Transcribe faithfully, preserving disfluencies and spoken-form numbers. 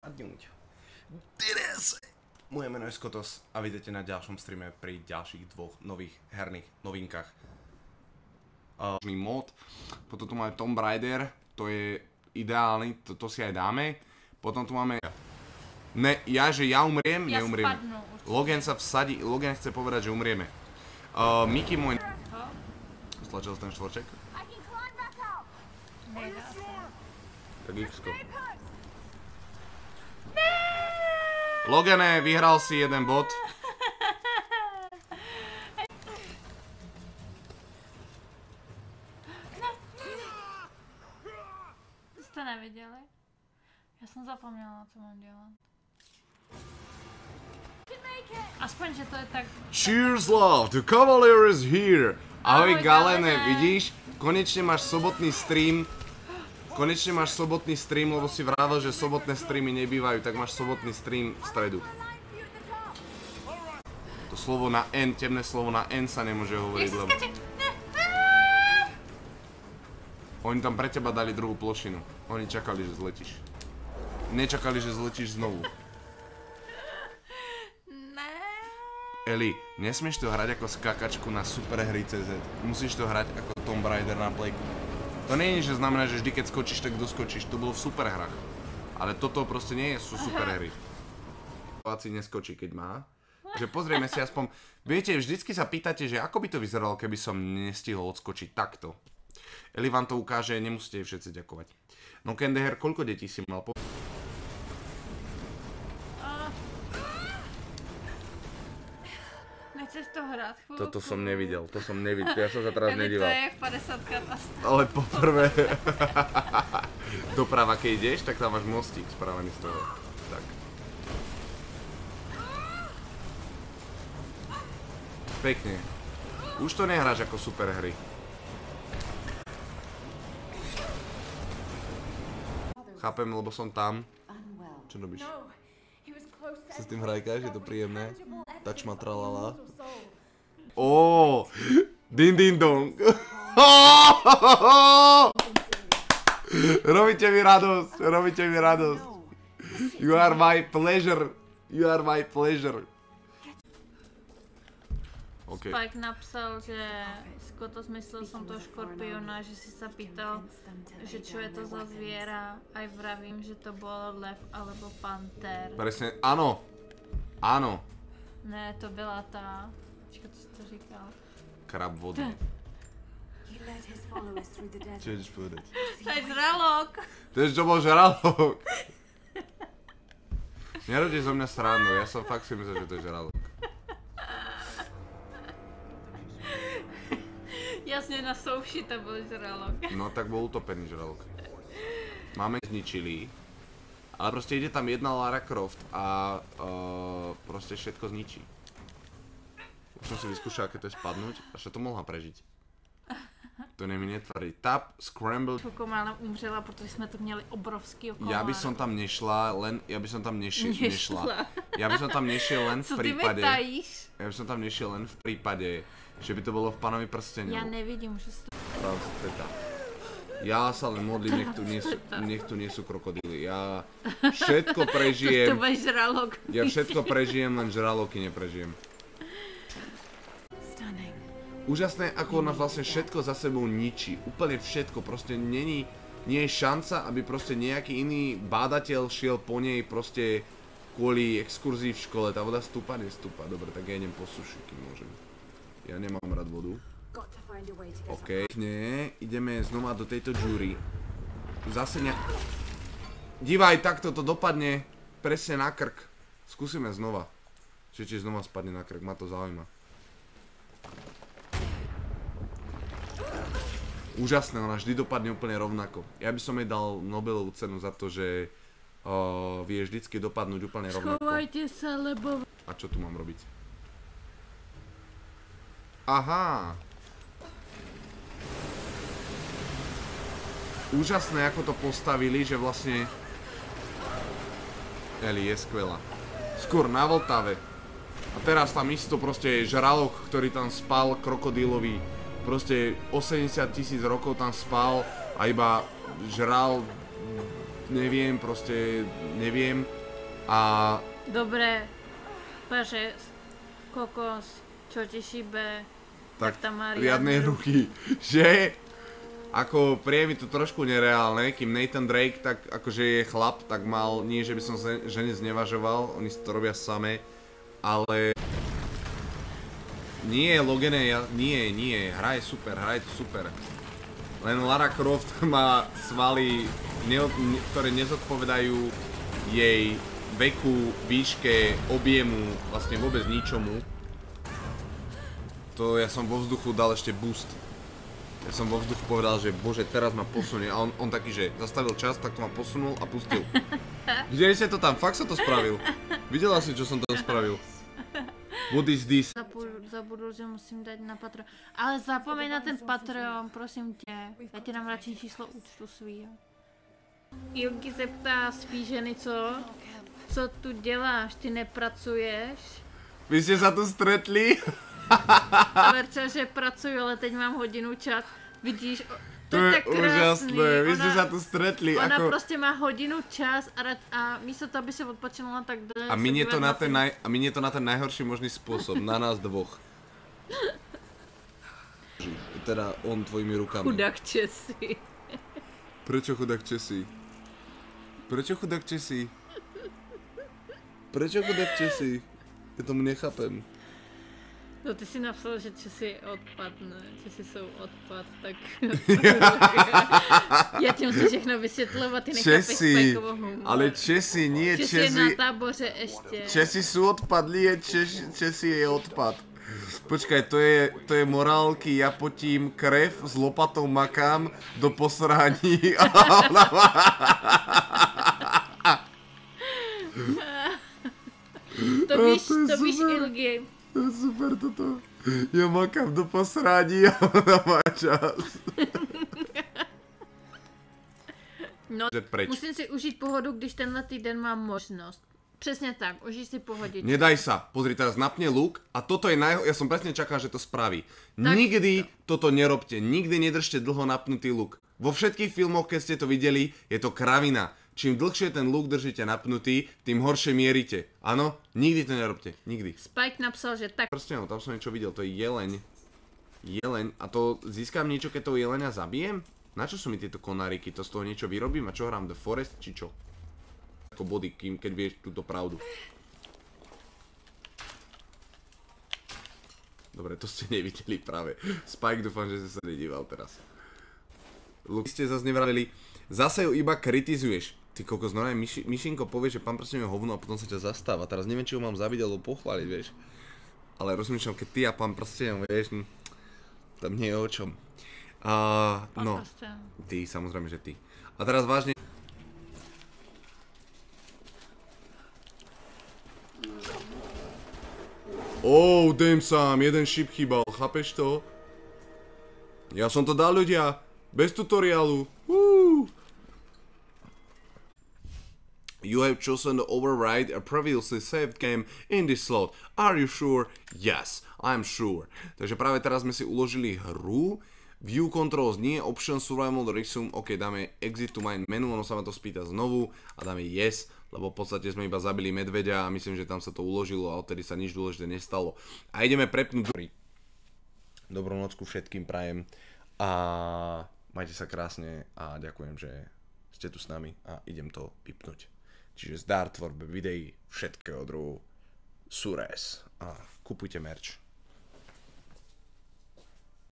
Dňuť. Moje meno je Skotos a vidíte na ďalšom streame pri ďalších dvoch nových herných novinkách. Uh, mod, potom tu máme Tomb Raider, to je ideálny, to, to si aj dáme. Potom tu máme... Ne, ja, že ja umriem, ja neumrieme. Spadnú, Logan sa vsadí, Logan chce povedať, že umrieme. Uh, Mickey môj... Stlačil ten štvorček? Tak X-ko. Logane, vyhral si jeden bod. Ste nevideli? Ja som zapomňala, co mám dělat. Aspoň, že to je tak... Cheers love, the Cavalier is here. Ahoj, Ahoj Galene, Galene, vidíš? Konečne máš sobotný stream. Konečne máš sobotný stream, lebo si vravel, že sobotné streamy nebývajú, tak máš sobotný stream v stredu. To slovo na N, temné slovo na N sa nemôže hovoriť, lebo... Oni tam pre teba dali druhú plošinu. Oni čakali, že zletíš. Nečakali, že zletíš znovu. Eli, nesmieš to hrať ako skakačku na superhry bodka cé zet. Musíš to hrať ako Tomb Raider na Playku. To nie je, že znamená, že vždy keď skočíš, tak doskočíš. To bolo v superhrách. Ale toto proste nie sú superhry. Situácii neskočí, keď má. Že pozrieme si aspoň... Viete, vždycky sa pýtate, že ako by to vyzeralo, keby som nestihol odskočiť takto. Eli vám to ukáže, nemusíte jej všetci ďakovať. No Kendeher, koľko detí si mal? Nechceš to hrať chvíľku? Toto som nevidel, to som nevidel, ja som sa teraz nedíval. To je jak päťdesiatka nastala. Ale poprvé... Doprava, keď ideš, tak tam máš mostík spravený z toho. Tak. Pekne. Už to nehráš ako superhry. Chápem, lebo som tam. Čo robíš? Sa s tým hrajkáš? Je to príjemné? Tač ma tralala. Ó, din din dong. Robíte mi radosť, robíte mi radosť. You are my pleasure, you are my pleasure. Okay. Spike napsal, že Skotos myslel som toho škorpiona, že si sa pýtal, že čo je to za zviera. Aj vravím, že to bolo lev alebo panter. Presne, áno, áno. Ne, to byla tá... Počkaj, co si to říkal? Krab vody. Čo ideš povedať? To je žralok! To je čo bol žralok? Nerobte zo mňa srandu, ja som fakt si myslel, že to je žralok. Jasne, na souši to bol žralok. No tak bol utopený žralok. Máme zničili. Ale proste ide tam jedna Lara Croft a uh, proste všetko zničí. Už som si vyskúšal, aké to je spadnúť, až sa to mohla prežiť. To ne mi netvrdí. Tap, scramble... Chokomána umřela, protože jsme tu měli obrovský okolár. Ja by som tam nešla, len... Ja by som tam neši, nešla. Ja by som tam nešiel len v prípade... Co ty mi tajíš? Ja by som tam nešiel len v prípade, že by to bolo v Pánovi prsteniu. Ja nevidím, že to... Teda. Ja sa len modlím, nech tu nie sú, nech tu nie sú krokodíly. Ja všetko prežijem. To bude žralok. Ja všetko prežijem, len žraloky neprežijem. Úžasné, ako ona vlastne všetko za sebou ničí. Úplne všetko. Proste není, nie je šanca, aby proste nejaký iný bádateľ šiel po nej proste kvôli exkurzii v škole. Tá voda stúpa, nestúpa. Dobre, tak ja idem po suši, kým môžem. Ja nemám rád vodu. OK. Nie, ideme znova do tejto jury. Zase nejak... Divaj, takto to dopadne presne na krk. Skúsime znova. Čiže či znova spadne na krk, ma to zaujíma. Úžasné, ona vždy dopadne úplne rovnako. Ja by som jej dal Nobelovú cenu za to, že uh, vie vždycky dopadnúť úplne rovnako. Schovajte sa, lebo... A čo tu mám robiť? Aha. Úžasné, ako to postavili, že vlastne... Eli je skvelá. Skôr na Vltave. A teraz tam isto proste je žralok, ktorý tam spal, krokodílový. Proste osemdesiat tisíc rokov tam spal a iba žral neviem, proste neviem. A... Dobre, paže, kokos, čo ti šíbe, tak, tak tam má riadne ruky. Že? Ako príde mi to trošku nereálne, kým Nathan Drake tak akože je chlap, tak mal, nie že by som žene znevažoval, oni si to robia samé, ale nie je Logane, ja, nie, nie, hra je super, hra je to super. Len Lara Croft má svaly, ne, ne, ktoré nezodpovedajú jej veku, výške, objemu, vlastne vôbec ničomu. To ja som vo vzduchu dal ešte boost. Ja som vo vzduchu povedal, že bože, teraz ma posunie. A on, on taký, že zastavil čas, tak to ma posunul a pustil. Videli ste to tam? Fakt som to spravil. Videla si, čo som tam spravil. What is this? Zabudol, že musím dať na Patreon. Ale zapomeň na ten Patreon, prosím tě. Já ti dám radši číslo účtu svýho. Jogi se ptá svý ženy, co? Co tu děláš? Ty nepracuješ? Vy ste sa tu stretli? Verča, že pracuju, ale teď mám hodinu čas. Vidíš, to, to je tak krásný. Úžasné, vy ste ona, sa tu stretli. Ona ako... prostě má hodinu čas a, a místo to, aby se odpočinula, tak jde a minie to, na ten naj, a minie to na ten najhorší možný spôsob, na nás dvoch. Teda on tvojimi rukami. Chudák Česi. Prečo chudák Česi? Prečo chudák Česi? Prečo chudák Česi? Ja tomu nechápem. No ty si napsal, že Česi je odpad, ne? Česi jsou odpad, tak... Já ti musím všechno vysvětlovat, ty nechápeš spajkovou humoru. Ale Česi, nie Česi... Česi je na táboře ještě. Česi sú odpad, nie Česi, Česi je odpad. Počkaj, to je, to je morálky, ja potím krev, s lopatou makám do posrání a ona má... To víš, to víš Ilgi. To je super toto. Ja makám do posrání a ona má čas. No, musím si užít pohodu, když tenhle týden mám možnost. Přesně tak, užij si pohodičku. Nedaj sa, pozri, teraz napne luk a toto je naj... Ja som presne čakal, že to spraví. Tak nikdy to. toto nerobte, nikdy nedržte dlho napnutý luk. Vo všetkých filmoch, keď ste to videli, je to kravina. Čím dlhšie ten luk držíte napnutý, tým horšie mierite. Áno? Nikdy to nerobte. Nikdy. Spike napsal, že tak... Prstenou, tam som niečo videl, to je jeleň. Jeleň. A to získam niečo, keď toho jeleňa zabijem? Na čo sú mi tieto konáriky? To z toho niečo vyrobím? A čo hrám? The Forest? Či čo? Ako body, kým, keď vieš túto pravdu. Dobre, to ste nevideli práve. Spike, dúfam, že ste sa nedíval teraz. Luk, ste zase nevravili. Zase ju iba kritizuješ. Ty kokos, normálne myši, myšinko povie, že pán prsten je hovno a potom sa ťa zastáva. Teraz neviem, či ho mám zabiť alebo pochváliť, vieš. Ale rozmýšľam, keď ty a pán prsten, vieš, hm, tam nie je o čom. Uh, no, ty, samozrejme, že ty. A teraz vážne... Oh, damn Sam, jeden šip chýbal, chápeš to? Ja som to dal, ľudia, bez tutoriálu. Woo! You have chosen to override a previously saved game in this slot. Are you sure? Yes, I'm sure. Takže práve teraz sme si uložili hru. View controls nie, option survival mode resume. Ok, dáme exit to main menu, ono sa ma to spýta znovu a dáme yes, lebo v podstate sme iba zabili medveďa a myslím, že tam sa to uložilo a odtedy sa nič dôležité nestalo. A ideme prepnúť. Dobrú nocku všetkým prajem a majte sa krásne a ďakujem, že ste tu s nami a idem to vypnúť. Čiže zdar tvorbe videí všetkého druhu Sures a kupujte merch.